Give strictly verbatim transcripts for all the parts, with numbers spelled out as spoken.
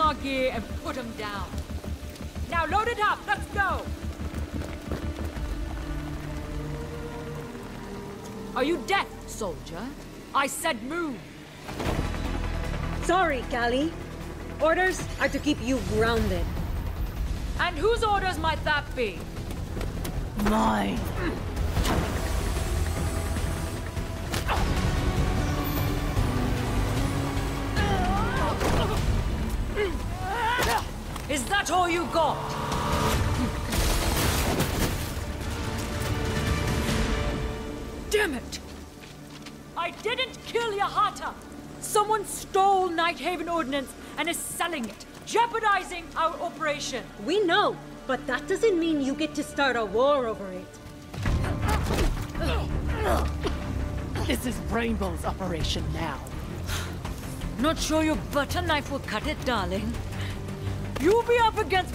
our gear and put them down. Now load it up, let's go! Are you deaf, soldier? I said move! Sorry, Callie. Orders are to keep you grounded. And whose orders might that be? Mine. Is that all you got? Damn it! I didn't kill Yahata! Someone stole Nighthaven Ordnance and is selling it, jeopardizing our operation. We know, but that doesn't mean you get to start a war over it. This is Rainbow's operation now. Not sure your butter knife will cut it, darling. You'll be up against...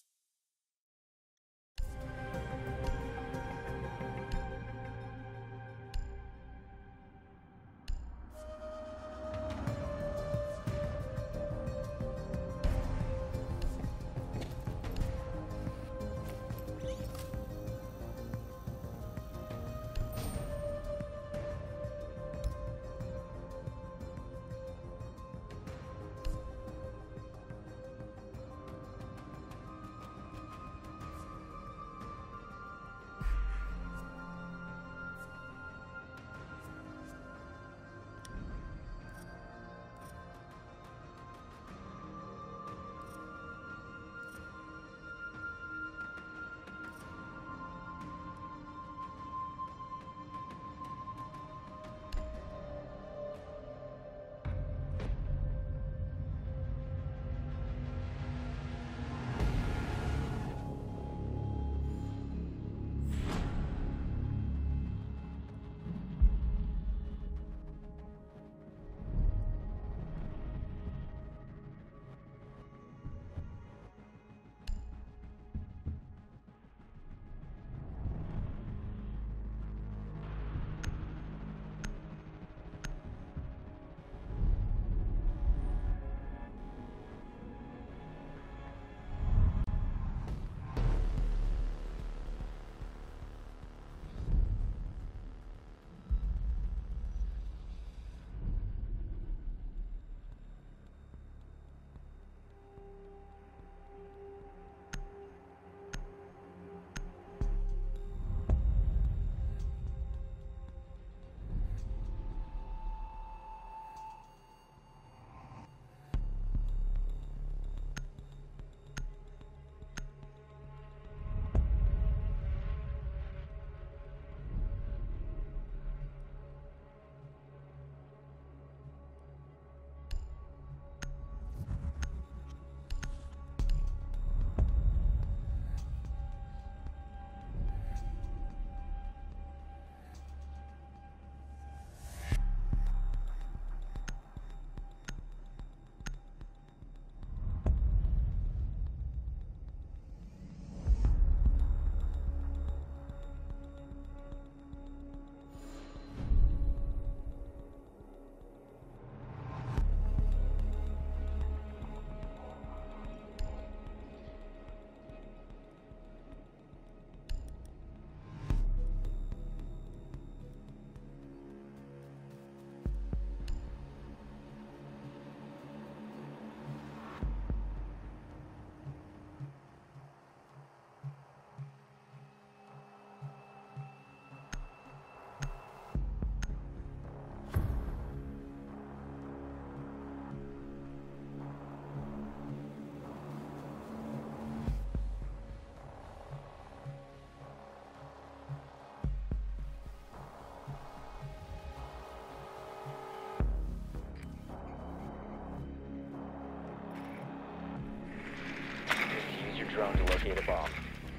Drone to locate a bomb.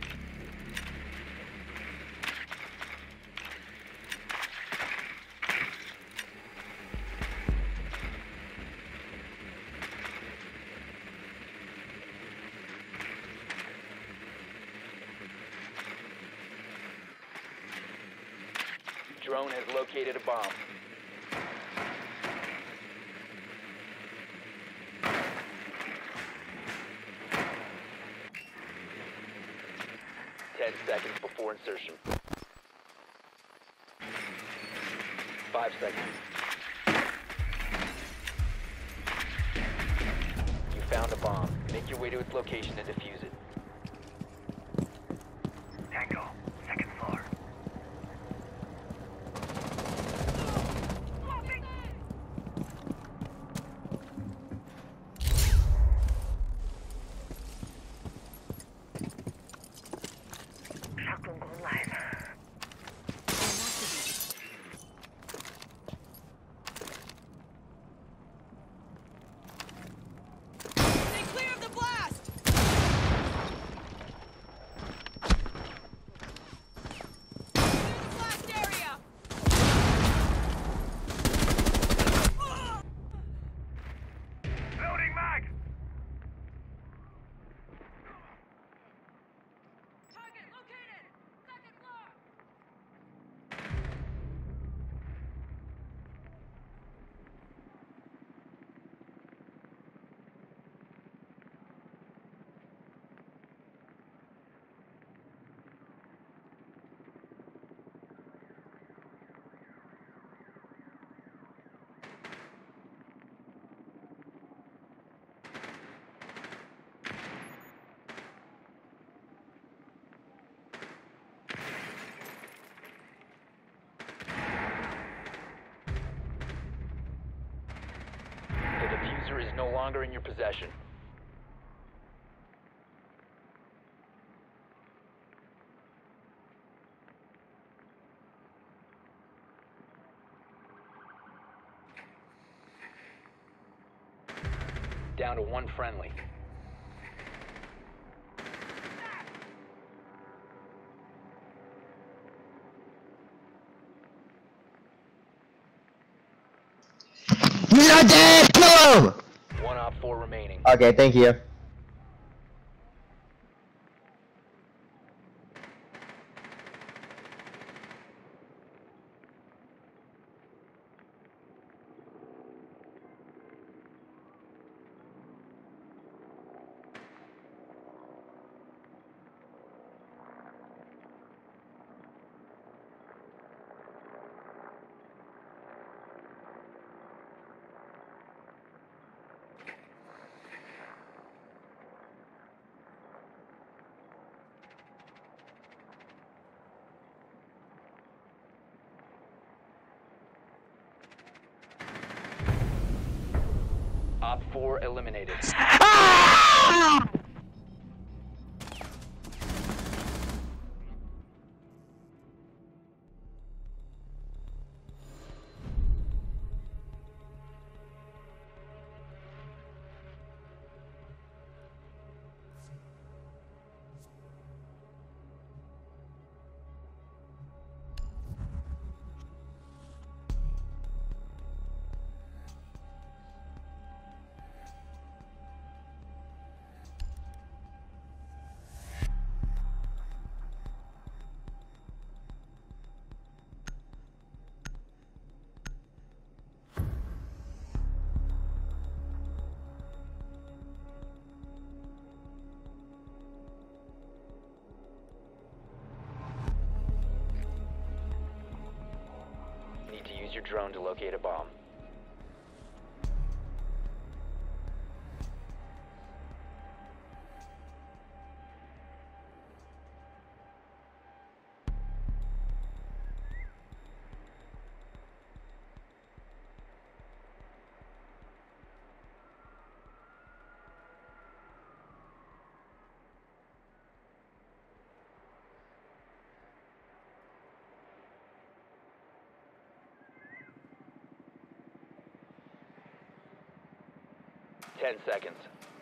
Drone has located a bomb. Ten seconds before insertion. Five seconds. You found a bomb. Make your way to its location and defuse it. Tango, second floor. Shotgun going live. Stay clear of the blast! Clear the blast area! Loading mag! Target located! Second floor! The diffuser is no longer in your possession. Down to one friendly. He's not dead! Kill him! One op four remaining. Okay, thank you. Op four eliminated. Need to use your drone to locate a bomb. Ten seconds.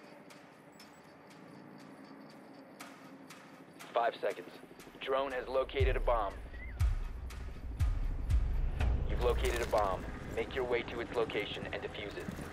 Five seconds. Drone has located a bomb. You've located a bomb. Make your way to its location and defuse it.